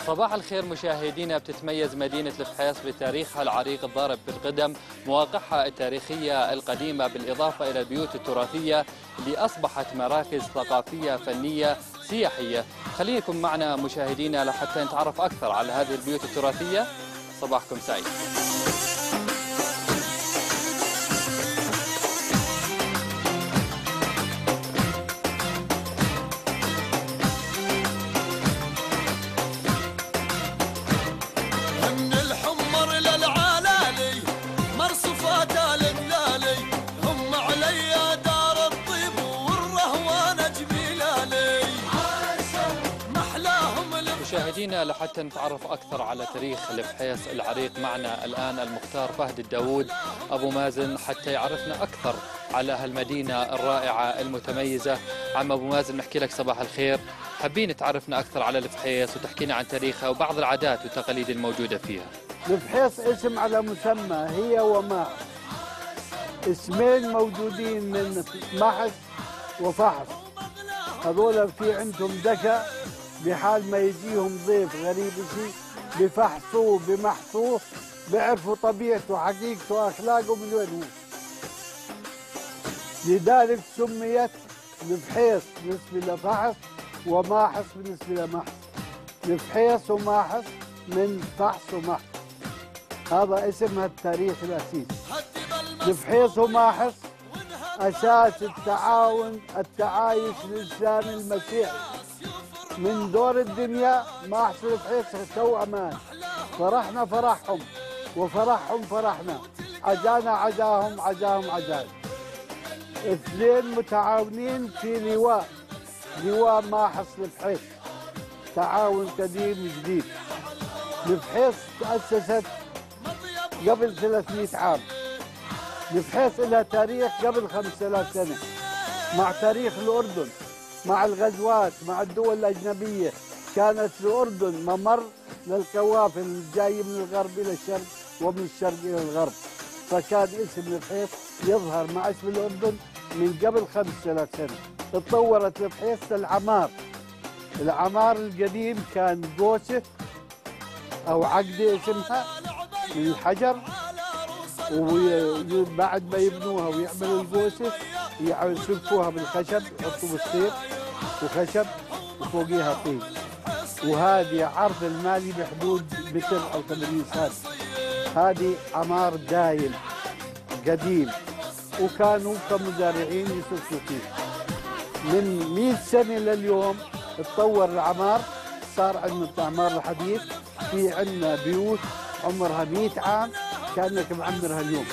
صباح الخير مشاهدينا. بتتميز مدينة الفحيص بتاريخها العريق الضارب بالقدم، مواقعها التاريخية القديمة بالإضافة إلى البيوت التراثية اللي أصبحت مراكز ثقافية فنية سياحية. خليكم معنا مشاهدينا لحتى نتعرف أكثر على هذه البيوت التراثية. صباحكم سعيد. مشاهدينا لحتى نتعرف أكثر على تاريخ الفحيص العريق معنا الآن المختار فهد الداوود أبو مازن حتى يعرفنا أكثر على هالمدينة الرائعة المتميزة. عم أبو مازن نحكي لك صباح الخير، حابين تعرفنا أكثر على الفحيص وتحكينا عن تاريخها وبعض العادات والتقاليد الموجودة فيها. الفحيص اسم على مسمى، هي وماحس، اسمين موجودين من محس وفحص. هذول في عندهم ذكاء، بحال ما يجيهم ضيف غريب شيء بفحصوه بمحصوه، بيعرفوا طبيعته حقيقته واخلاقه من وين هو. لذلك سميت الفحيص بالنسبه لفحص وماحس بالنسبه لمحس. الفحيص وماحس من فحص ومحس، هذا اسمها التاريخ الاساسي. الفحيص وماحس اساس التعاون التعايش الاسلامي المسيحي من دور الدنيا. ماحس والفحيص توأمان، فرحنا فرحهم وفرحهم فرحنا، عزانا عزاهم عزاهم عزانا. اثنين متعاونين في لواء ماحس والفحيص، تعاون قديم جديد. الفحيص تأسست قبل 300 عام. الفحيص لها تاريخ قبل 5000 سنة، مع تاريخ الأردن، مع الغزوات، مع الدول الأجنبية. كانت الأردن ممر للقوافل الجاية من الغرب إلى الشرق ومن الشرق إلى الغرب، فكان اسم الفحيص يظهر مع اسم الأردن من قبل 5000 سنة. تطورت الفحيص للعمار. العمار القديم كان قوسة أو عقدة اسمها من الحجر، وبعد ما يبنوها ويعملوا القوسة يسلفوها بالخشب، يحطوا بالصيف وخشب وفوقيها طين، وهذه عرض المالي بحدود متر أو 80 سم. هذه عمار دايم قديم، وكانوا كمزارعين يسلفوا فيه. من 100 سنة لليوم تطور العمار، صار عندنا العمار الحديث، في عندنا بيوت عمرها 100 عام كأنك معمرها اليوم.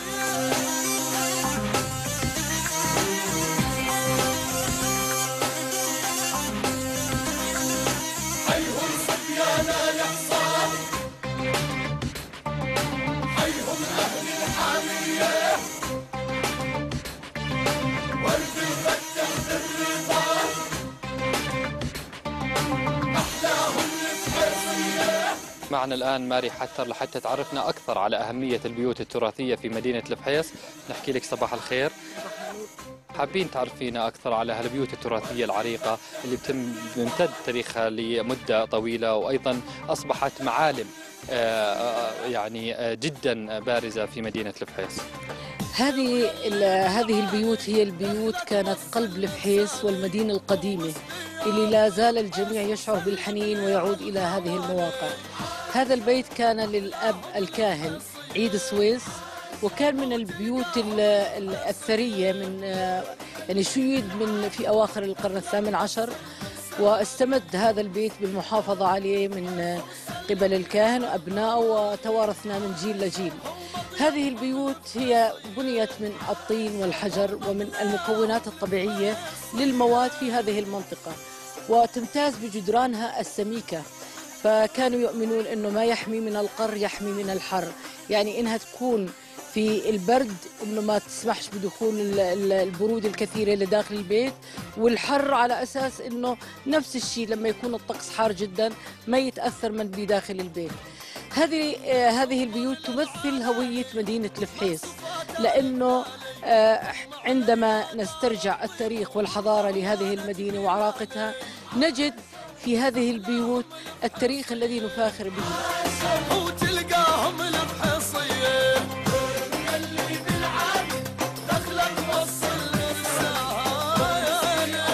معنا الآن ماري حتر لحتى تعرفنا أكثر على أهمية البيوت التراثية في مدينة الفحيص. نحكي لك صباح الخير، حابين تعرفينا أكثر على هالبيوت التراثية العريقة اللي بتمتد تاريخها لمدة طويلة، وأيضا أصبحت معالم يعني جدا بارزة في مدينة الفحيص. هذه البيوت هي البيوت كانت قلب الفحيص والمدينة القديمة اللي لا زال الجميع يشعر بالحنين ويعود إلى هذه المواقع. هذا البيت كان للأب الكاهن عيد سويس، وكان من البيوت الثرية من يعني شيد من في أواخر القرن الثامن عشر، واستمد هذا البيت بالمحافظة عليه من قبل الكاهن وأبنائه، وتوارثنا من جيل لجيل. هذه البيوت هي بنيت من الطين والحجر ومن المكونات الطبيعية للمواد في هذه المنطقة، وتمتاز بجدرانها السميكة. فكانوا يؤمنون أنه ما يحمي من القر يحمي من الحر، يعني إنها تكون في البرد انه ما تسمحش بدخول البرود الكثيره لداخل البيت، والحر على اساس انه نفس الشيء لما يكون الطقس حار جدا ما يتاثر من بداخل البيت. هذه البيوت تمثل هويه مدينه الفحيص، لانه عندما نسترجع التاريخ والحضاره لهذه المدينه وعراقتها نجد في هذه البيوت التاريخ الذي نفاخر به. وتلقاهم البحصية اللي بالعالي دخلك وصل للسايا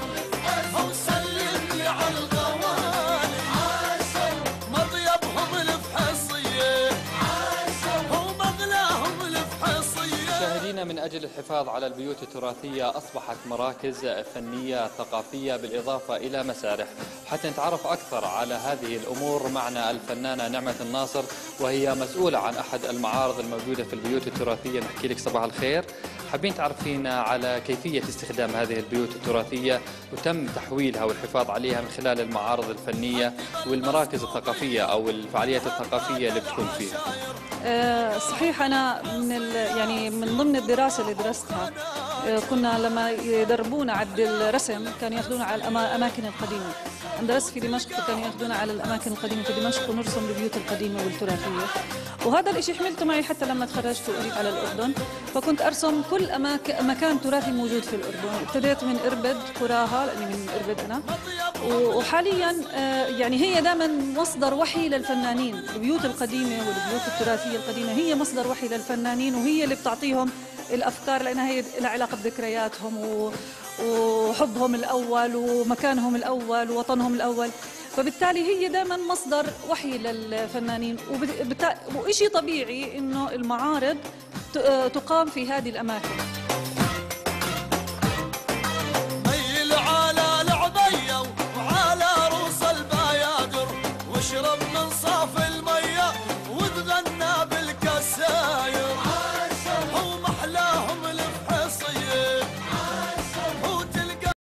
وسلم لي على الغوالي مضيبهم البحصية ومغلاهم البحصية. مشاهدينا، من أجل الحفاظ على البيوت التراثية أصبحت مراكز فنية ثقافية بالإضافة إلى مسارح. حتى نتعرف أكثر على هذه الأمور معنا الفنانة نعمة الناصر، وهي مسؤولة عن أحد المعارض الموجودة في البيوت التراثية. نحكي لك صباح الخير. حابين تعرفينا على كيفية استخدام هذه البيوت التراثية وتم تحويلها والحفاظ عليها من خلال المعارض الفنية والمراكز الثقافية أو الفعاليات الثقافية اللي بتكون فيها. صحيح، أنا يعني من ضمن الدراسة اللي درستها كنا لما يدربونا على الرسم كانوا ياخذونا على الأماكن القديمة. درست في دمشق فكانوا ياخذونا على الأماكن القديمة في دمشق ونرسم البيوت القديمة والتراثية، وهذا الشيء حملته معي حتى لما تخرجت وأجيت على الأردن، فكنت أرسم كل مكان تراثي موجود في الأردن. ابتديت من إربد كراها لأني من إربد أنا، وحاليا يعني هي دائما مصدر وحي للفنانين. البيوت القديمة والبيوت التراثية القديمة هي مصدر وحي للفنانين، وهي اللي بتعطيهم الأفكار لأنها هي لها علاقة بذكرياتهم وحبهم الأول ومكانهم الأول ووطنهم الأول، فبالتالي هي دائما مصدر وحي للفنانين. وإشي طبيعي إنه المعارض تقام في هذه الأماكن. ميل على العبية وعلى رؤوس البيادر واشرب